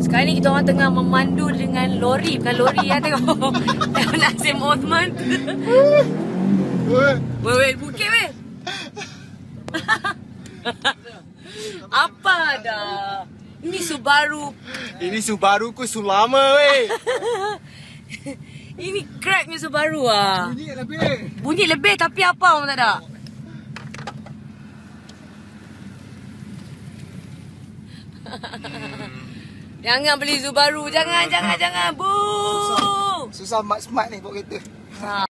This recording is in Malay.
Sekarang ni kita orang tengah memandu dengan lori. Bukan lori ya, tengok. Tengok Nazim Osman. Weh, bukit weh. Apa dah? Ini Subaru. Ini Subaru ku sulama weh. Ini cracknya Subaru ah. Bunyi lebih. Bunyi lebih tapi apa orang tak ada. Jangan beli Subaru. Jangan. Bu. Susah mak smart ni bawa kereta.